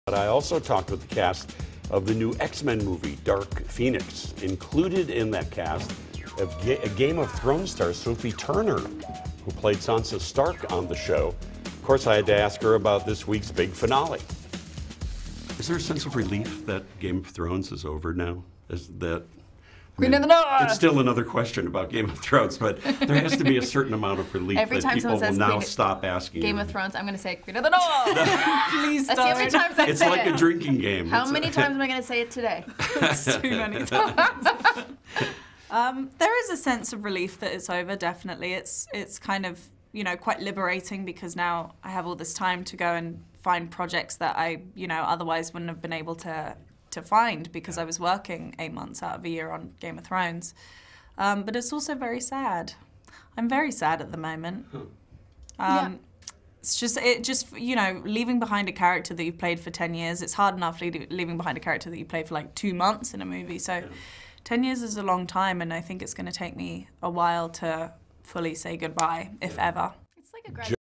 But I also talked with the cast of the new X-Men movie, Dark Phoenix. Included in that cast, a Game of Thrones star, Sophie Turner, who played Sansa Stark on the show. Of course, I had to ask her about this week's big finale. Is there a sense of relief that Game of Thrones is over now? Queen of the North! It's still another question about Game of Thrones, but there has to be a certain amount of relief Every that time people someone will says now stop asking. Game of Thrones, I'm going to say Queen of the North! Please That's the only times I It's say like it. a drinking game. How many times am I going to say it today? It's too many times. There is a sense of relief that it's over, definitely. It's kind of, you know, quite liberating because now I have all this time to go and find projects that I, you know, otherwise wouldn't have been able to find because I was working 8 months out of a year on Game of Thrones. But it's also very sad. I'm very sad at the moment. Yeah. It's just, you know, leaving behind a character that you've played for 10 years, it's hard enough leaving behind a character that you played for like 2 months in a movie. So 10 years is a long time, and I think it's going to take me a while to fully say goodbye, if ever. It's like a